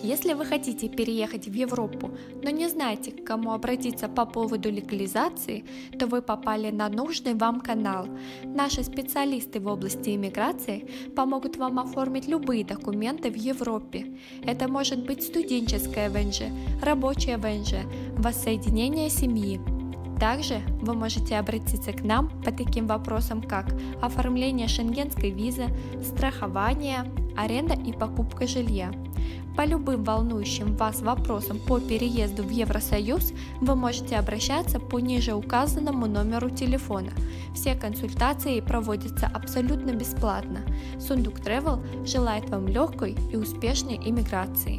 Если вы хотите переехать в Европу, но не знаете, к кому обратиться по поводу легализации, то вы попали на нужный вам канал. Наши специалисты в области иммиграции помогут вам оформить любые документы в Европе. Это может быть студенческое ВНЖ, рабочее ВНЖ, воссоединение семьи. Также вы можете обратиться к нам по таким вопросам, как оформление шенгенской визы, страхование, аренда и покупка жилья. По любым волнующим вас вопросам по переезду в Евросоюз вы можете обращаться по ниже указанному номеру телефона. Все консультации проводятся абсолютно бесплатно. Сундук Travel желает вам легкой и успешной иммиграции.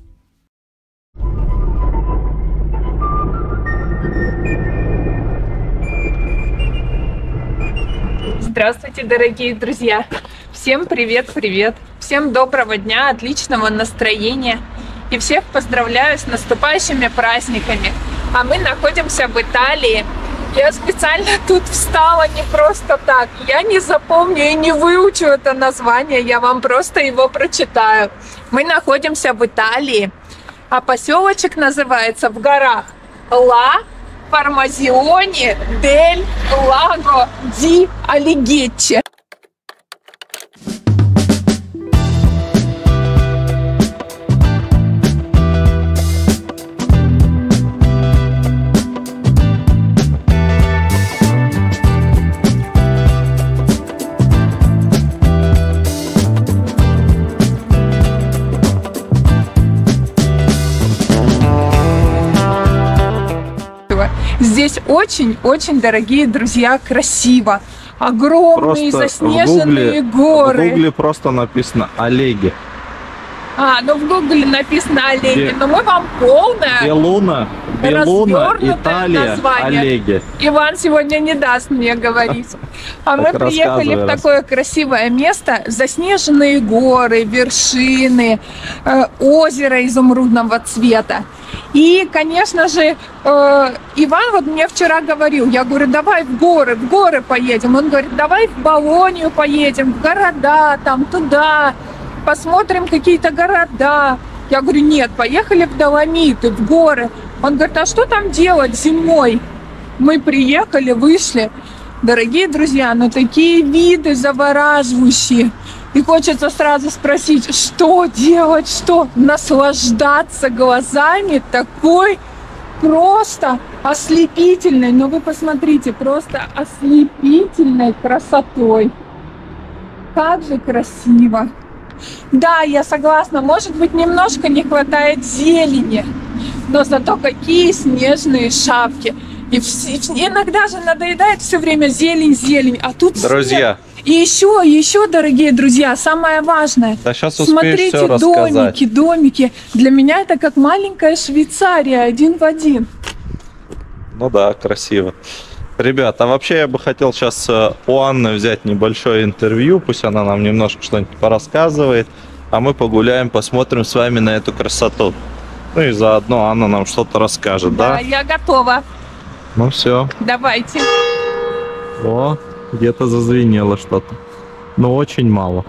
Здравствуйте, дорогие друзья! Всем привет-привет! Всем доброго дня, отличного настроения! И всех поздравляю с наступающими праздниками! А мы находимся в Италии. Я специально тут встала не просто так. Я не запомню и не выучу это название, я вам просто его прочитаю. Мы находимся в Италии, а поселочек называется в горах Ла Фармазионе дель Лаго ди Алигетче. Здесь очень-очень, дорогие друзья, красиво. Огромные просто заснеженные горы. В гугле просто написано Олеги. Ну в гугле написано Олеги, но мы вам полное Белуна, Италия, название. Олеги. Иван сегодня не даст мне говорить. А мы приехали в такое красивое место. Заснеженные горы, вершины, озеро изумрудного цвета. И, конечно же, Иван вот мне вчера говорил, я говорю, давай в горы поедем. Он говорит, давай в Болонию поедем, в города, там, туда, посмотрим какие-то города. Я говорю, нет, поехали в Доломиты, в горы. Он говорит, а что там делать зимой? Мы приехали, вышли. Дорогие друзья, ну такие виды завораживающие. И хочется сразу спросить, что делать, что? Наслаждаться глазами такой просто ослепительной, ну вы посмотрите, просто ослепительной красотой. Как же красиво. Да, я согласна, может быть, немножко не хватает зелени, но зато какие снежные шапки. И иногда же надоедает все время зелень, а тут друзья. Снег. И еще, дорогие друзья, самое важное. Да сейчас смотрите, домики. Для меня это как маленькая Швейцария, один в один. Ну да, красиво. Ребят, а вообще я бы хотел сейчас у Анны взять небольшое интервью, пусть она нам немножко что-нибудь порассказывает, а мы погуляем, посмотрим с вами на эту красоту. Ну и заодно Анна нам что-то расскажет, да? Да, я готова. Ну все. Давайте. О, где-то зазвенело что-то. Но очень мало.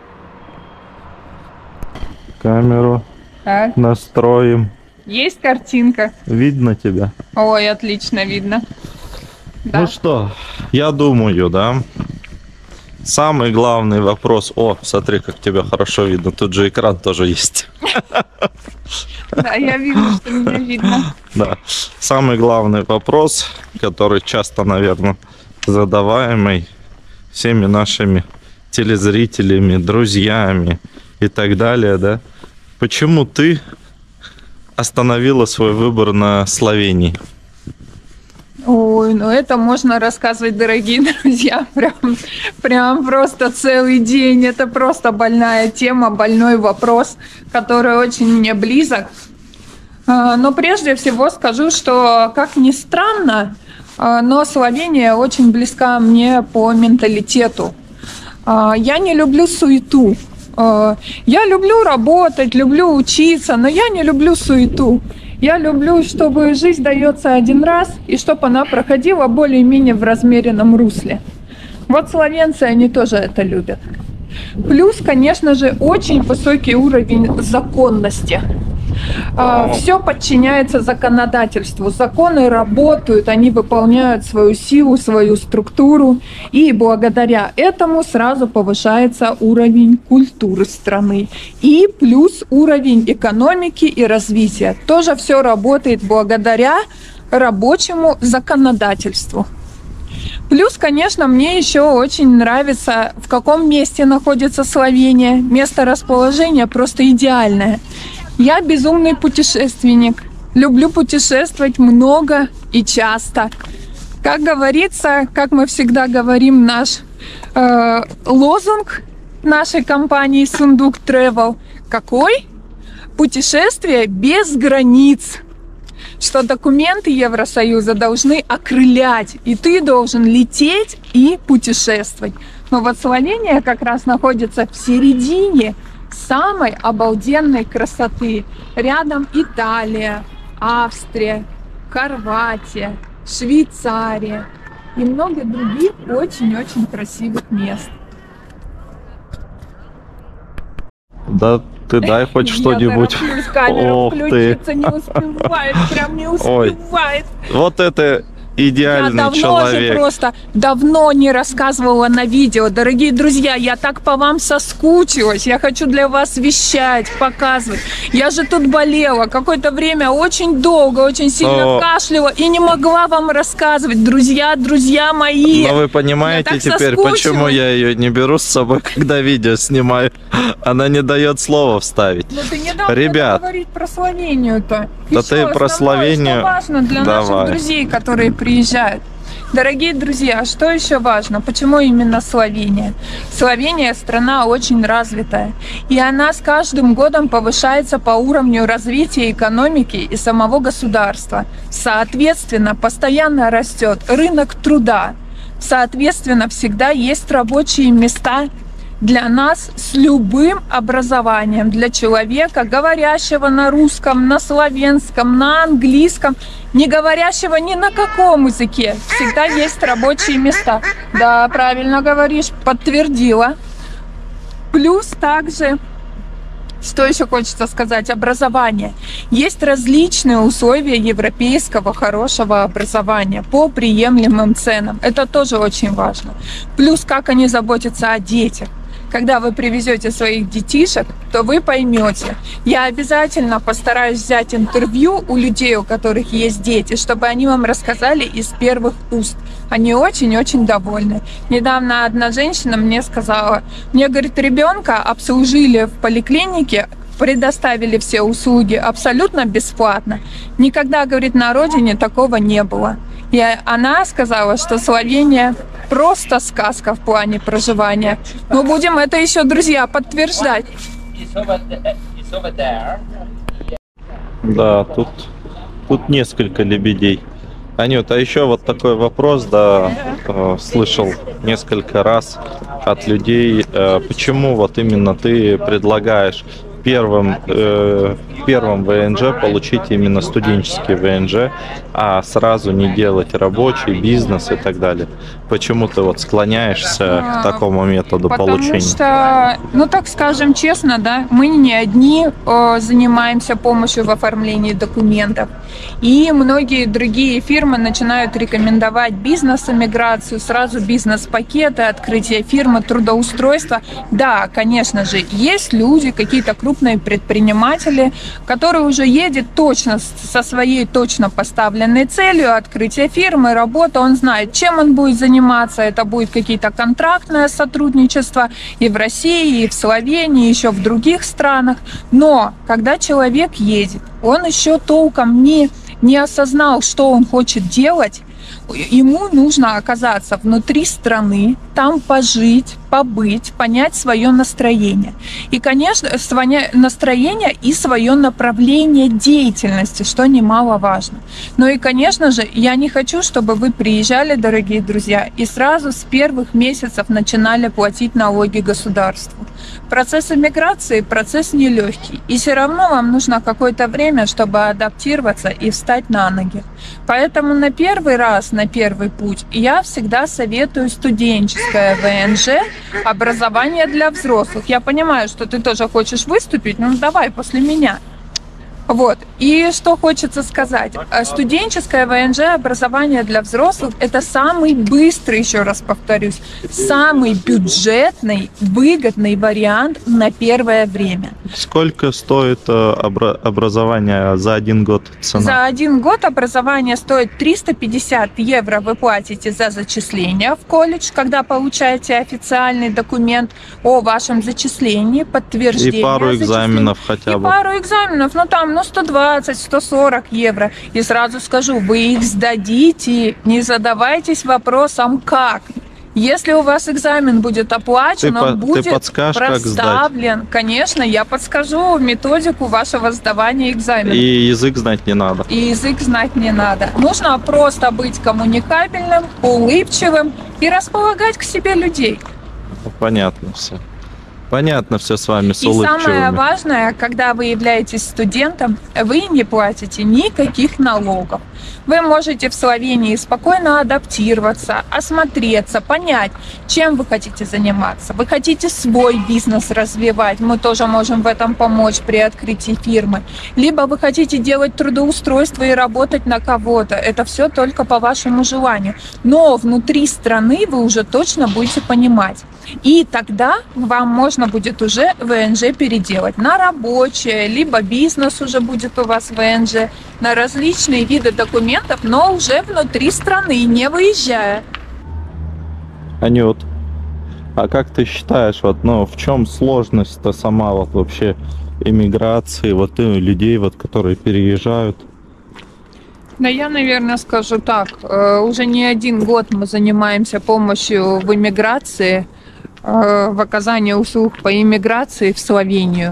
Камеру настроим. Есть картинка. Видно тебя? Ой, отлично видно. Да. Ну что, я думаю, да, самый главный вопрос... О, смотри, как тебя хорошо видно. Тут же экран тоже есть. Да, я вижу, что меня видно. Да, самый главный вопрос, который часто, наверное, задаваемый всеми нашими телезрителями, друзьями и так далее, да. Почему ты остановила свой выбор на Словении? Ой, ну это можно рассказывать, дорогие друзья, прям просто целый день. Это просто больная тема, больной вопрос, который очень мне близок. Но прежде всего скажу, что, как ни странно, но Словения очень близка мне по менталитету. Я не люблю суету. Я люблю работать, люблю учиться, но я не люблю суету. Я люблю, чтобы жизнь дается один раз, и чтобы она проходила более-менее в размеренном русле. Вот словенцы, они тоже это любят. Плюс, конечно же, очень высокий уровень законности. Все подчиняется законодательству. Законы работают, они выполняют свою силу, свою структуру. И благодаря этому сразу повышается уровень культуры страны. И плюс уровень экономики и развития. Тоже все работает благодаря рабочему законодательству. Плюс, конечно, мне еще очень нравится, в каком месте находится Словения. Место расположения просто идеальное. Я безумный путешественник. Люблю путешествовать много и часто. Как говорится, как мы всегда говорим, наш лозунг нашей компании Сундук Travel. Какой? Путешествие без границ. Что документы Евросоюза должны окрылять, и ты должен лететь и путешествовать. Но вот Словения как раз находится в середине самой обалденной красоты. Рядом Италия, Австрия, Хорватия, Швейцария и много других очень-очень красивых мест. Да ты дай хоть что-нибудь. Камера включится, не успевает, прям не успевает. Вот это идеальный человек. Я просто давно не рассказывала на видео. Дорогие друзья, я так по вам соскучилась. Я хочу для вас вещать, показывать. Я же тут болела какое-то время, очень долго, очень сильно кашляла и не могла вам рассказывать. Друзья мои. Но вы понимаете теперь, почему я ее не беру с собой, когда видео снимаю? Она не дает слова вставить. Но ты не должен говорить про Словению-то. Да ты про Словению. Что важно для наших друзей, которые приезжают. Дорогие друзья, что еще важно? Почему именно Словения? Словения страна очень развитая, и она с каждым годом повышается по уровню развития экономики и самого государства. Соответственно, постоянно растет рынок труда. Соответственно, всегда есть рабочие места для нас с любым образованием, для человека, говорящего на русском, на славянском, на английском, не говорящего ни на каком языке. Всегда есть рабочие места. Да, правильно говоришь, подтвердила. Плюс также, что еще хочется сказать, образование. Есть различные условия европейского хорошего образования по приемлемым ценам. Это тоже очень важно. Плюс как они заботятся о детях. Когда вы привезете своих детишек, то вы поймете. Я обязательно постараюсь взять интервью у людей, у которых есть дети, чтобы они вам рассказали из первых уст. Они очень-очень довольны. Недавно одна женщина мне сказала, мне, говорит, ребенка обслужили в поликлинике, предоставили все услуги абсолютно бесплатно. Никогда, говорит, на родине такого не было. И она сказала, что Словения просто сказка в плане проживания. Мы будем это еще, друзья, подтверждать. Да, тут несколько лебедей. Анют, а еще вот такой вопрос, да, слышал несколько раз от людей, почему вот именно ты предлагаешь первым ВНЖ получить именно студенческий ВНЖ, а сразу не делать рабочий бизнес и так далее. Почему ты вот склоняешься к такому методу получения? Потому что, ну так скажем честно, да, мы не одни занимаемся помощью в оформлении документов. И многие другие фирмы начинают рекомендовать бизнес-эмиграцию, сразу бизнес-пакеты, открытие фирмы, трудоустройство. Да, конечно же, есть люди, какие-то крупные предприниматели, которые уже едет точно со своей точно поставленной целью открытия фирмы, работа, он знает, чем он будет заниматься, это будет какие-то контрактное сотрудничество и в России, и в Словении, еще в других странах. Но когда человек едет, он еще толком не осознал, что он хочет делать. Ему нужно оказаться внутри страны, там пожить, побыть, понять свое настроение. И, конечно, настроение и свое направление деятельности, что немаловажно. Ну и, конечно же, я не хочу, чтобы вы приезжали, дорогие друзья, и сразу с первых месяцев начинали платить налоги государству. Процесс эмиграции – процесс нелегкий. И все равно вам нужно какое-то время, чтобы адаптироваться и встать на ноги. Поэтому на первый раз, на первый путь я всегда советую студенческий студенческое ВНЖ «Образование для взрослых». Я понимаю, что ты тоже хочешь выступить, ну давай после меня. Вот. И что хочется сказать. Студенческое ВНЖ «Образование для взрослых» – это самый быстрый, еще раз повторюсь, самый бюджетный, выгодный вариант на первое время. Сколько стоит образование за 1 год? Цена? За 1 год образование стоит 350 евро вы платите за зачисление в колледж, когда получаете официальный документ о вашем зачислении, подтверждение. И пару экзаменов хотя бы. И пару экзаменов, ну там, 120-140 евро. И сразу скажу, вы их сдадите, не задавайтесь вопросом «как?». Если у вас экзамен будет оплачен, он будет проставлен. Конечно, я подскажу методику вашего сдавания экзамена. И язык знать не надо. И язык знать не надо. Нужно просто быть коммуникабельным, улыбчивым и располагать к себе людей. Понятно все. Понятно все с вами, с улыбчивыми. И самое важное, когда вы являетесь студентом, вы не платите никаких налогов. Вы можете в Словении спокойно адаптироваться, осмотреться, понять, чем вы хотите заниматься. Вы хотите свой бизнес развивать, мы тоже можем в этом помочь при открытии фирмы. Либо вы хотите делать трудоустройство и работать на кого-то. Это все только по вашему желанию. Но внутри страны вы уже точно будете понимать. И тогда вам можно будет уже ВНЖ переделать на рабочее, либо бизнес уже будет у вас ВНЖ, на различные виды документов, но уже внутри страны, не выезжая. Анют, а как ты считаешь, вот, ну, в чем сложность-то сама вот вообще иммиграции, вот людей, вот, которые переезжают? Да, я, наверное, скажу так. Уже не 1 год мы занимаемся помощью в иммиграции, в оказании услуг по иммиграции в Словению.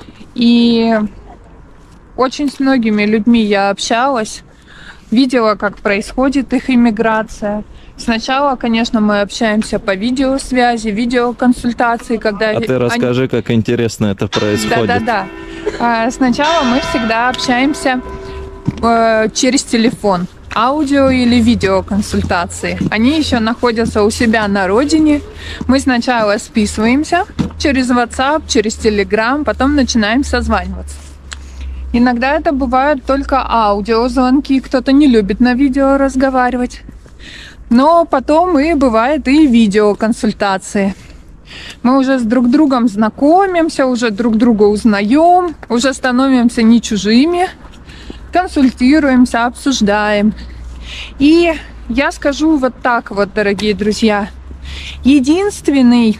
И очень с многими людьми я общалась, видела, как происходит их иммиграция. Сначала, конечно, мы общаемся по видеосвязи, видеоконсультации, когда... А ты расскажи, как интересно это происходит. Да. Сначала мы всегда общаемся через телефон. Аудио или видеоконсультации. Они еще находятся у себя на родине. Мы сначала списываемся через WhatsApp, через Telegram, потом начинаем созваниваться. Иногда это бывают только аудиозвонки, кто-то не любит на видео разговаривать. Но потом и бывает и видеоконсультации. Мы уже с друг другом знакомимся, уже друг друга узнаем, уже становимся не чужими. Консультируемся, обсуждаем. И я скажу вот так вот, дорогие друзья. Единственное,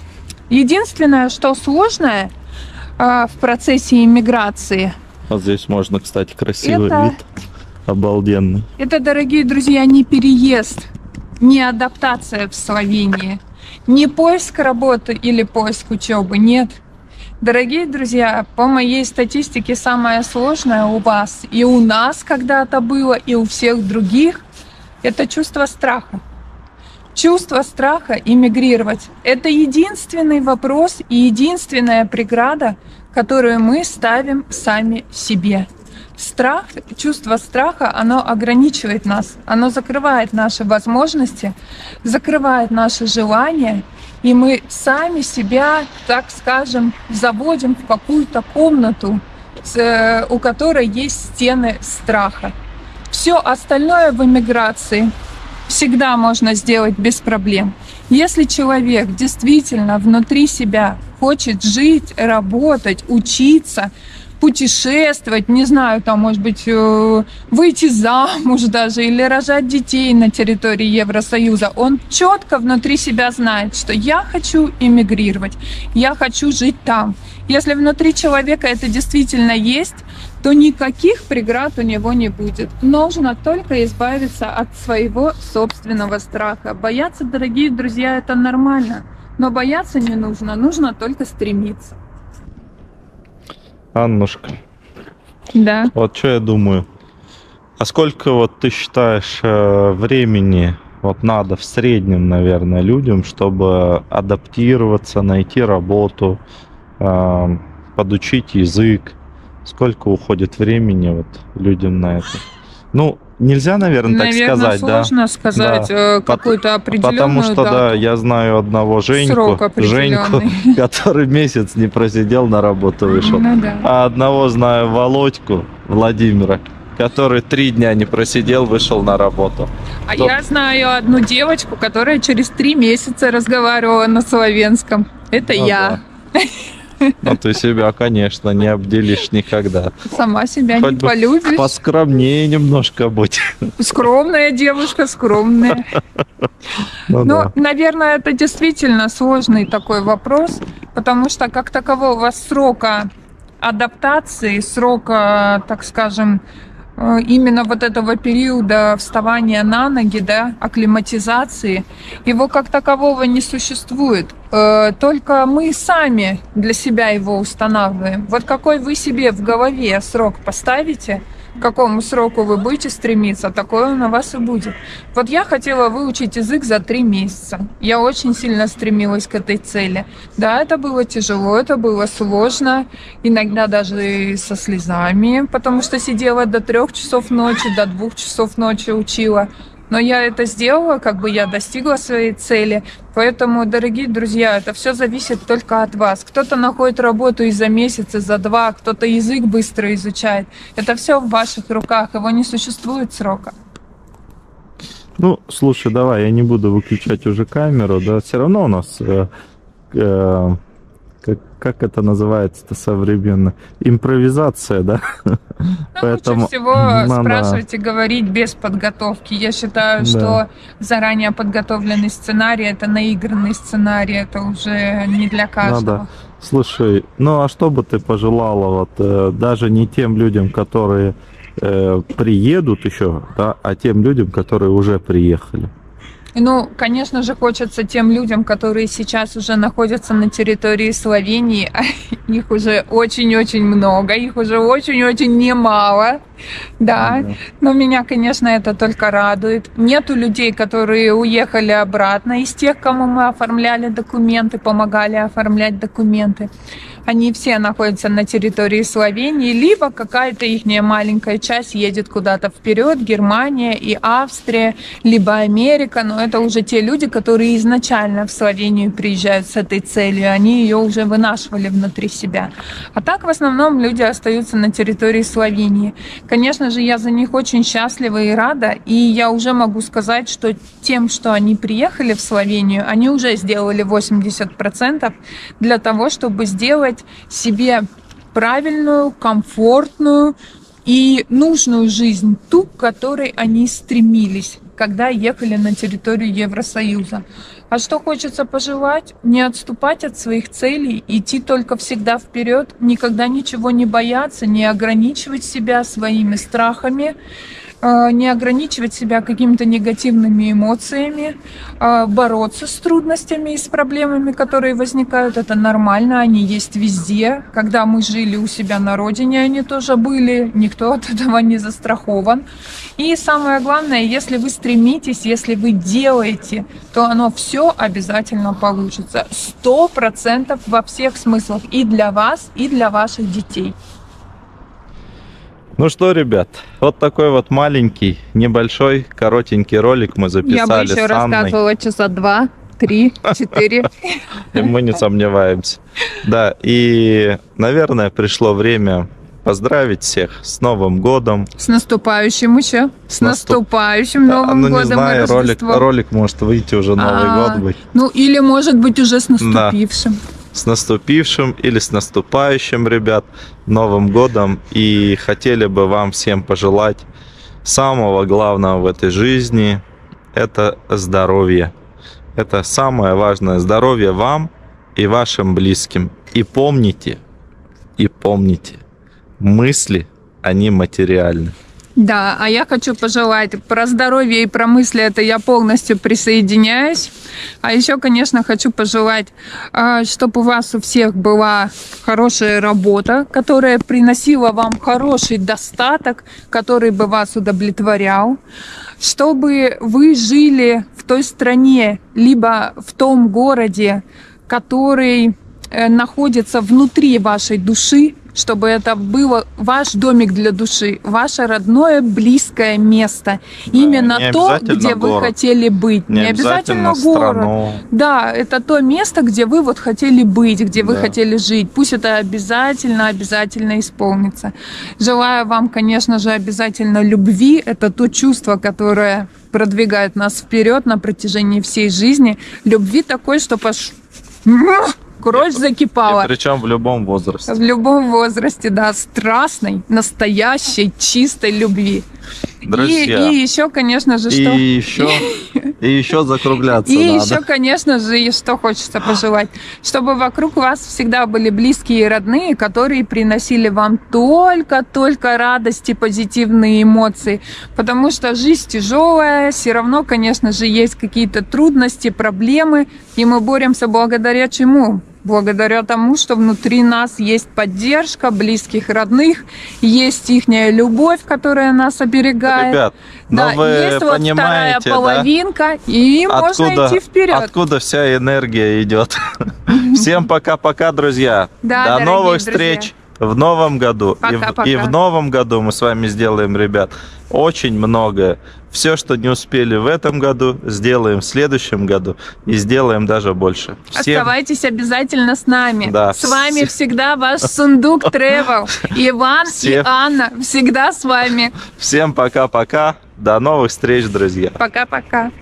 что сложное в процессе иммиграции. Вот здесь можно, кстати, красивый вид. Обалденный. Это, дорогие друзья, не переезд, не адаптация в Словении, не поиск работы или поиск учебы, нет. Дорогие друзья, по моей статистике, самое сложное у вас и у нас когда-то было, и у всех других, это чувство страха. Чувство страха иммигрировать. Это единственный вопрос и единственная преграда, которую мы ставим сами себе. Страх, чувство страха, оно ограничивает нас, оно закрывает наши возможности, закрывает наши желания. И мы сами себя, так скажем, заводим в какую-то комнату, у которой есть стены страха. Все остальное в эмиграции всегда можно сделать без проблем. Если человек действительно внутри себя хочет жить, работать, учиться, путешествовать, не знаю, там, может быть, выйти замуж даже или рожать детей на территории Евросоюза, он четко внутри себя знает, что я хочу эмигрировать, я хочу жить там. Если внутри человека это действительно есть, то никаких преград у него не будет. Нужно только избавиться от своего собственного страха. Бояться, дорогие друзья, это нормально, но бояться не нужно, нужно только стремиться. Аннушка, да. Вот что я думаю. А сколько вот ты считаешь времени вот надо в среднем, наверное, людям, чтобы адаптироваться, найти работу, подучить язык? Сколько уходит времени вот людям на это? Ну, нельзя, наверное, так сказать, да? Сложно сказать какую-то определенную Потому что, дату. да, я знаю одного Женьку, который месяц не просидел, на работу вышел. Ну, да. А одного знаю Володьку Владимира, который 3 дня не просидел, вышел на работу. А я знаю одну девочку, которая через 3 месяца разговаривала на словенском. Это я. Да. Ну, ты себя, конечно, не обделишь никогда. Сама себя Хоть не полюбишь. Поскромнее немножко будь. Скромная девушка, скромная. Ну, наверное, это действительно сложный такой вопрос, потому что как такового у вас срока адаптации, срока, так скажем, именно вот этого периода вставания на ноги, да, акклиматизации, его как такового не существует. Только мы сами для себя его устанавливаем. Вот какой вы себе в голове срок поставите, к какому сроку вы будете стремиться, такое он у вас и будет. Вот я хотела выучить язык за 3 месяца. Я очень сильно стремилась к этой цели. Да, это было тяжело, это было сложно, иногда даже со слезами, потому что сидела до 3 часов ночи, до 2 часов ночи учила. Но я это сделала, как бы я достигла своей цели. Поэтому, дорогие друзья, это все зависит только от вас. Кто-то находит работу и за месяц, и за 2, кто-то язык быстро изучает. Это все в ваших руках, его не существует срока. Ну, слушай, давай, я не буду выключать уже камеру, да, все равно у нас, как это называется-то современно, импровизация, да? Ну, поэтому лучше всего спрашивать и говорить без подготовки. Я считаю, что заранее подготовленный сценарий, это наигранный сценарий, это уже не для каждого. Слушай, ну а что бы ты пожелала вот даже не тем людям, которые приедут еще, да, а тем людям, которые уже приехали? Ну, конечно же, хочется тем людям, которые сейчас уже находятся на территории Словении, их уже очень-очень много, их уже очень-очень немало, да, но меня, конечно, это только радует. Нету людей, которые уехали обратно, из тех, кому мы оформляли документы, помогали оформлять документы. Они все находятся на территории Словении, либо какая-то их маленькая часть едет куда-то вперед, Германия и Австрия, либо Америка, но это уже те люди, которые изначально в Словению приезжают с этой целью, они ее уже вынашивали внутри себя. А так в основном люди остаются на территории Словении. Конечно же, я за них очень счастлива и рада, и я уже могу сказать, что тем, что они приехали в Словению, они уже сделали 80% для того, чтобы сделать себе правильную, комфортную и нужную жизнь, ту, к которой они стремились, когда ехали на территорию Евросоюза. А что хочется пожелать? Не отступать от своих целей, идти только всегда вперед, никогда ничего не бояться, не ограничивать себя своими страхами, не ограничивать себя какими-то негативными эмоциями, бороться с трудностями и с проблемами, которые возникают. Это нормально, они есть везде. Когда мы жили у себя на родине, они тоже были, никто от этого не застрахован. И самое главное, если вы стремитесь, если вы делаете, то оно все обязательно получится. 100% во всех смыслах, и для вас, и для ваших детей. Ну что, ребят, вот такой вот маленький, небольшой, коротенький ролик мы записали с Анной. Я бы еще рассказывала часа 2, 3, 4. Мы не сомневаемся. Да, и, наверное, пришло время поздравить всех с Новым годом. С наступающим еще. С наступающим Новым годом. Ну, не знаю, ролик может выйти уже Новый год быть. Ну, или может быть уже с наступившим. С наступившим или с наступающим, ребят, Новым годом. И хотели бы вам всем пожелать самого главного в этой жизни – это здоровье. Это самое важное – здоровье вам и вашим близким. И помните, мысли, они материальны. Да, а я хочу пожелать про здоровье и про мысли, это я полностью присоединяюсь. А еще, конечно, хочу пожелать, чтобы у вас у всех была хорошая работа, которая приносила вам хороший достаток, который бы вас удовлетворял, чтобы вы жили в той стране, либо в том городе, который находится внутри вашей души, чтобы это было ваш домик для души, ваше родное, близкое место. Да, именно то, где город. Вы хотели быть. Не обязательно город. Страну. Да, это то место, где вы вот хотели быть, где вы хотели жить. Пусть это обязательно исполнится. Желаю вам, конечно же, обязательно любви. Это то чувство, которое продвигает нас вперед на протяжении всей жизни. Любви такой, что кровь закипала. И причем в любом возрасте. В любом возрасте, да, страстной, настоящей, чистой любви. Друзья. И еще, конечно же, что... И еще закругляться и надо. еще, конечно же, и что хочется пожелать. Чтобы вокруг вас всегда были близкие и родные, которые приносили вам только радость и позитивные эмоции. Потому что жизнь тяжелая, все равно, конечно же, есть какие-то трудности, проблемы. И мы боремся благодаря чему? Благодаря тому, что внутри нас есть поддержка близких, родных, есть ихняя любовь, которая нас оберегает. Ребят, да, вы есть вот понимаете, вторая половинка, да? И можно идти вперед. Откуда вся энергия идет? Всем пока-пока, друзья. Да, до новых встреч в новом году. И в новом году мы с вами сделаем, ребят, очень многое. Все, что не успели в этом году, сделаем в следующем году и сделаем даже больше. Оставайтесь обязательно с нами. Да, с вами всегда ваш Сундук Travel. Иван и Анна всегда с вами. Всем пока-пока. До новых встреч, друзья. Пока-пока.